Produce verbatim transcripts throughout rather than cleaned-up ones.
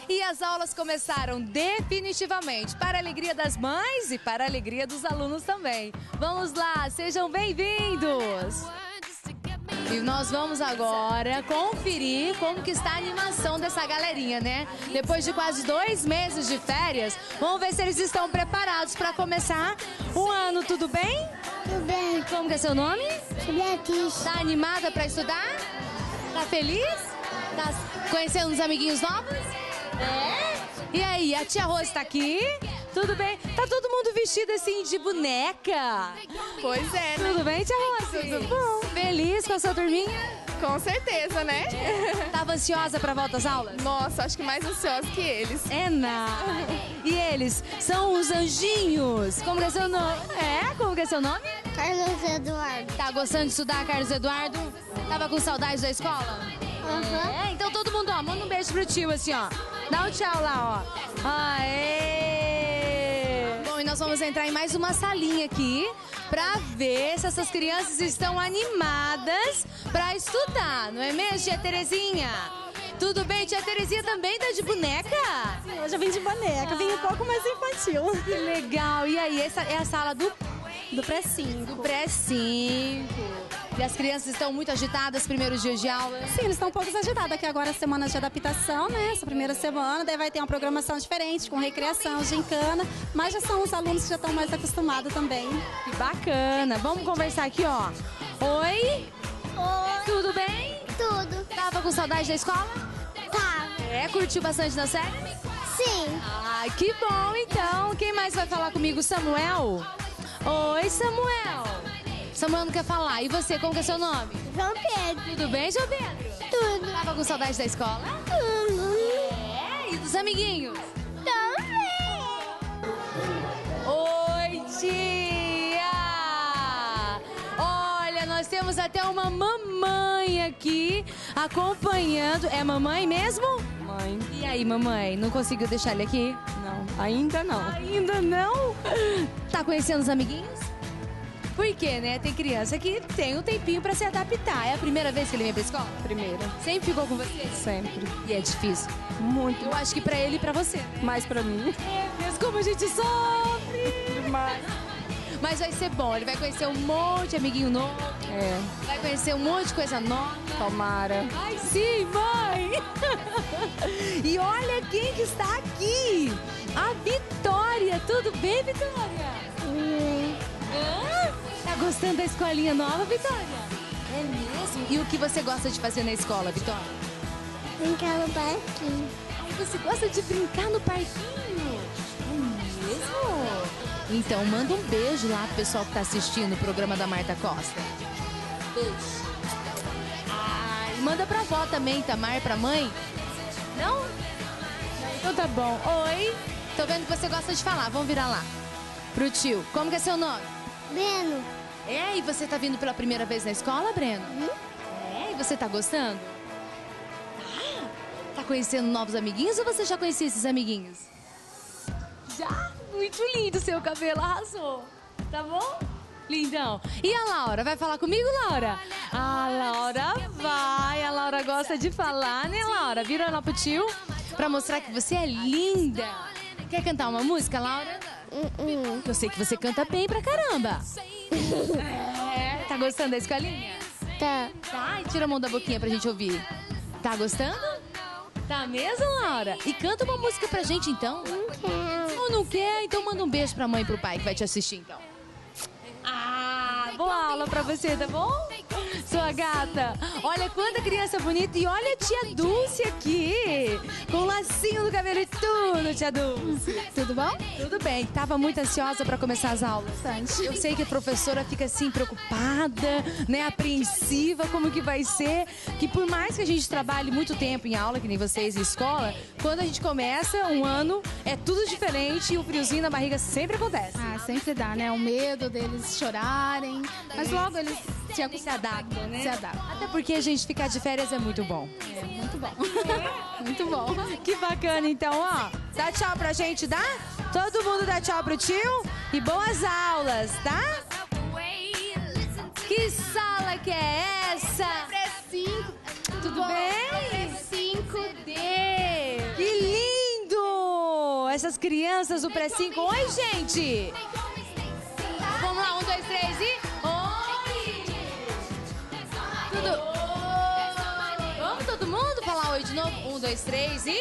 E as aulas começaram definitivamente, para a alegria das mães e para a alegria dos alunos também. Vamos lá, sejam bem-vindos! E nós vamos agora conferir como que está a animação dessa galerinha, né? Depois de quase dois meses de férias, vamos ver se eles estão preparados para começar o ano. Tudo bem? Tudo bem. Como que é seu nome? Beatriz. Tá animada para estudar? Tá feliz? Tá conhecendo uns amiguinhos novos? É? E aí, a tia Rose tá aqui? Tudo bem? Tá todo mundo vestido assim de boneca? Pois é, né? Tudo bem, tia Rose? Tudo bom. Feliz com a sua turminha? Com certeza, né? Tava ansiosa pra volta às aulas? Nossa, acho que mais ansiosa que eles. É nada. E eles são os anjinhos. Como que é seu nome? É? Como que é seu nome? Carlos Eduardo. Tá gostando de estudar, Carlos Eduardo? Tava com saudade da escola? Aham. É, então todo mundo, ó, manda um beijo pro tio, assim, ó. Dá um tchau lá, ó. Aê! Bom, e nós vamos entrar em mais uma salinha aqui pra ver se essas crianças estão animadas pra estudar. Não é mesmo, tia Terezinha? Tudo bem? Tia Terezinha também tá de boneca? Hoje eu vim de boneca, vim um pouco mais infantil. Que legal. E aí, essa é a sala do Do pré cinco. do pré cinco. E as crianças estão muito agitadas, primeiros dias de aula? Sim, eles estão um pouco agitados, aqui agora é semana de adaptação, né? Essa primeira semana, daí vai ter uma programação diferente, com recreação, gincana, mas já são os alunos que já estão mais acostumados também. Que bacana. Vamos conversar aqui, ó. Oi? Oi. Tudo bem? Tudo. Tava com saudade da escola? Tá. É, curtiu bastante da série? Sim. Ai, que bom, então. Quem mais vai falar comigo? Samuel? Oi, Samuel. Samuel não quer falar. E você, como que é seu nome? João Pedro. Tudo bem, João Pedro? Tudo. Tava com saudade da escola? Tudo. É, e dos amiguinhos? Também. Oi, tia! Olha, nós temos até uma mamãe aqui acompanhando. É mamãe mesmo? Mãe, E aí, mamãe, não conseguiu deixar ele aqui? não, ainda não. Ainda não? Tá conhecendo os amiguinhos? Por quê, né? Tem criança que tem um tempinho pra se adaptar. É a primeira vez que ele vem pra escola? Primeira, Sempre ficou com você? sempre. E é difícil? Muito Eu acho que pra ele e pra você, né? mais pra mim. É, mas como a gente sofre! Demais. Mas vai ser bom, ele vai conhecer um monte de amiguinho novo, É, vai conhecer um monte de coisa nova. tomara. Ai, sim, mãe! E olha quem que está aqui! A Vitória! Tudo bem, Vitória? Hã? Tá gostando da escolinha nova, Vitória? É mesmo? E o que você gosta de fazer na escola, Vitória? Brincar no parquinho. Ai, você gosta de brincar no parquinho? É mesmo? Então manda um beijo lá pro pessoal que tá assistindo o programa da Marta Costa. Beijo. Ai, manda pra avó também, Tamar, pra mãe. Não? Então tá bom. Oi. Tô vendo que você gosta de falar. Vamos virar lá. Pro tio. Como que é seu nome? Breno. É, e você tá vindo pela primeira vez na escola, Breno? É, e você tá gostando? Tá? Tá conhecendo novos amiguinhos ou você já conhecia esses amiguinhos? Já? Muito lindo seu cabelo, arrasou. Tá bom? Lindão. E a Laura? Vai falar comigo, Laura? A Laura vai. A Laura gosta de falar, né, Laura? Vira lá pro tio pra mostrar que você é linda. Quer cantar uma música, Laura? Uh-uh. Eu sei que você canta bem pra caramba. É, tá gostando da escolinha? Tá. Tá, e tira a mão da boquinha pra gente ouvir. Tá gostando? Tá mesmo, Laura? E canta uma música pra gente, então. Não quero. Ou não quer? Então manda um beijo pra mãe e pro pai que vai te assistir, então. Ah, boa aula pra você, tá bom? Sua gata. Olha quanta criança bonita. E olha a tia Dulce aqui. Com o lacinho do cabelo e tudo, tia Dulce. Tudo bom? Tudo bem. Tava muito ansiosa pra começar as aulas. Bastante. Eu sei que a professora fica assim preocupada, né, apreensiva como que vai ser, que por mais que a gente trabalhe muito tempo em aula, que nem vocês em escola, quando a gente começa um ano é tudo diferente e o friozinho na barriga sempre acontece. Ah, sempre dá, né? O medo deles chorarem. Mas logo eles se, Se adaptam, né? se adaptam. Até porque a gente ficar de férias é muito bom. É muito bom. Muito bom. Que bacana, então, ó. Dá tchau pra gente, dá? Todo mundo dá tchau pro tio e boas aulas, tá? Que sala que é essa? pré cinco. Tudo bem? pré cinco D. Que lindo! essas crianças do pré cinco. Oi, gente! Vamos lá, um, dois, três e... Oi! Tudo... Vamos todo mundo falar oi de novo? Um, dois, três e...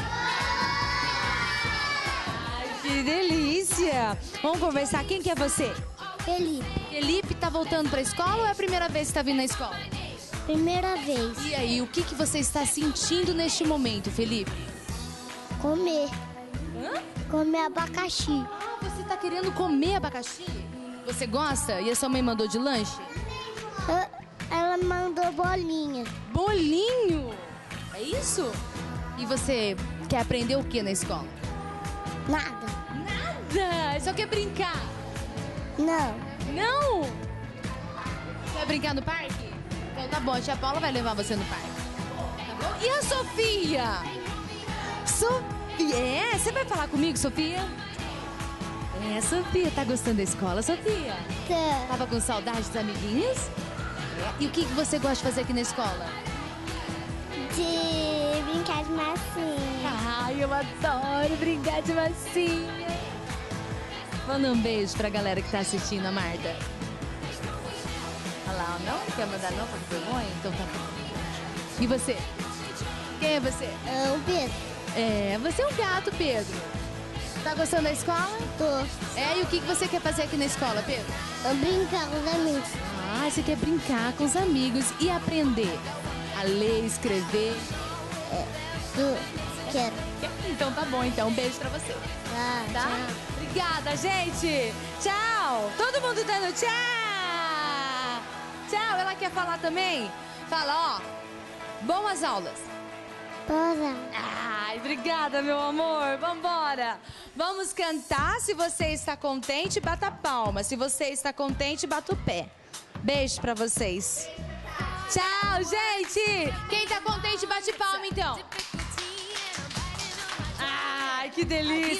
Ai, que delícia! Vamos conversar. Quem que é você? Felipe. Felipe, tá voltando pra escola ou é a primeira vez que tá vindo na escola? Primeira vez. E aí, o que, que você está sentindo neste momento, Felipe? Comer. Hã? Comer abacaxi. Ah, você tá querendo comer abacaxi? Você gosta? E a sua mãe mandou de lanche? Eu- Ela mandou bolinha. Bolinho! É isso? E você quer aprender o que na escola? Nada. Nada! Só quer brincar? Não. Não! Quer brincar no parque? Então tá bom, a tia Paula vai levar você no parque. Tá bom? E a Sofia? Sofia? É, você vai falar comigo, Sofia? É, Sofia, tá gostando da escola, Sofia? Tá. Tava com saudade dos amiguinhos? É. E o que que você gosta de fazer aqui na escola? De brincar de massinha. Ai, eu adoro brincar de massinha. Manda um beijo pra galera que tá assistindo, a Marta. Olha lá, não? Quer mandar não pra vergonha? Então tá bom. E você? Quem é você? É o Pedro. É, você é um gato, Pedro. Tá gostando da escola? Tô. É, e o que que você quer fazer aqui na escola, Pedro? Eu brincar com os amigos. Ah, você quer brincar com os amigos e aprender a ler, escrever. Eu quero. Então tá bom, então. Um beijo pra você. Tá, Tá? tchau. Obrigada, gente. Tchau. Todo mundo dando tchau. Tchau. Ela quer falar também? Fala, ó. Boas aulas. Para. Ai, obrigada, meu amor. Vambora. Vamos cantar. Se você está contente, bata a palma. Se você está contente, bata o pé. Beijo pra vocês. Tchau, gente. Quem tá contente, bate palma, então. Ai, que delícia.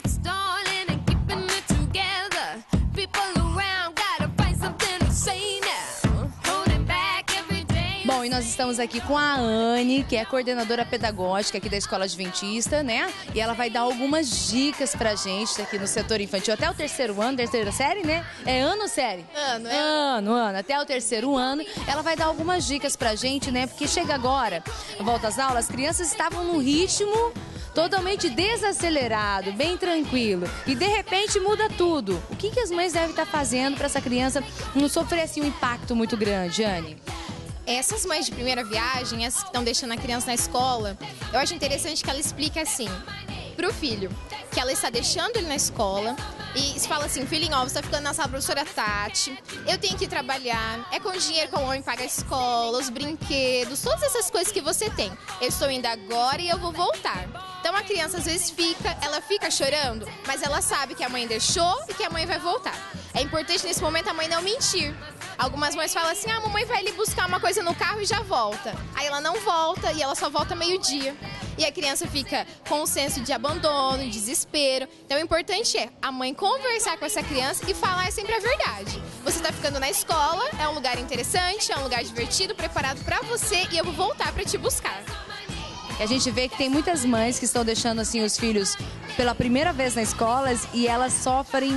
Bom, e nós estamos aqui com a Anne, que é coordenadora pedagógica aqui da Escola Adventista, né? E ela vai dar algumas dicas pra gente aqui no setor infantil, até o terceiro ano, terceira série, né? É ano ou série? Ano, é Ano, ano, até o terceiro ano. Ela vai dar algumas dicas pra gente, né? Porque chega agora, volta às aulas, as crianças estavam num ritmo totalmente desacelerado, bem tranquilo. E de repente muda tudo. O que, que as mães devem estar fazendo para essa criança não sofrer assim um impacto muito grande, Anne? Essas mães de primeira viagem, essas que estão deixando a criança na escola, eu acho interessante que ela explique assim pro filho, que ela está deixando ele na escola e fala assim, filhinho, ó, você está ficando na sala da professora Tati, eu tenho que trabalhar, é com o dinheiro que a mãe paga a escola, os brinquedos, todas essas coisas que você tem. Eu estou indo agora e eu vou voltar. Então a criança às vezes fica, ela fica chorando, mas ela sabe que a mãe deixou e que a mãe vai voltar. É importante nesse momento a mãe não mentir. Algumas mães falam assim, ah, a mamãe vai ali buscar uma coisa no carro e já volta. Aí ela não volta e ela só volta meio-dia. E a criança fica com um senso de abandono, desespero. Então o importante é a mãe conversar com essa criança e falar sempre a verdade. Você está ficando na escola, é um lugar interessante, é um lugar divertido, preparado para você e eu vou voltar para te buscar. E a gente vê que tem muitas mães que estão deixando assim os filhos pela primeira vez na escola e elas sofrem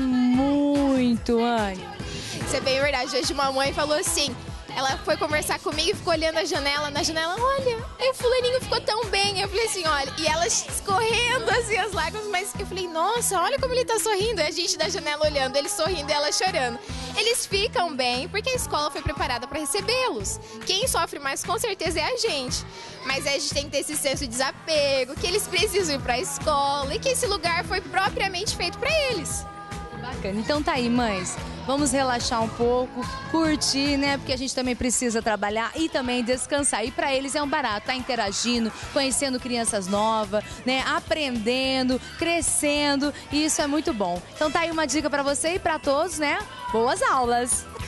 muito, Anne. Isso é bem verdade. Hoje uma mãe falou assim, ela foi conversar comigo e ficou olhando a janela, na janela, olha, o fulaninho ficou tão bem. Eu falei assim, olha, e ela escorrendo assim as lágrimas, mas eu falei, nossa, olha como ele tá sorrindo. E a gente da janela olhando, ele sorrindo e ela chorando. Eles ficam bem porque a escola foi preparada para recebê-los. Quem sofre mais com certeza é a gente. Mas a gente tem que ter esse senso de desapego, que eles precisam ir para a escola e que esse lugar foi propriamente feito para eles. Bacana. Então tá aí, mães. Vamos relaxar um pouco, curtir, né? Porque a gente também precisa trabalhar e também descansar. E pra eles é um barato, tá interagindo, conhecendo crianças novas, né? Aprendendo, crescendo. E isso é muito bom. Então tá aí uma dica pra você e pra todos, né? Boas aulas!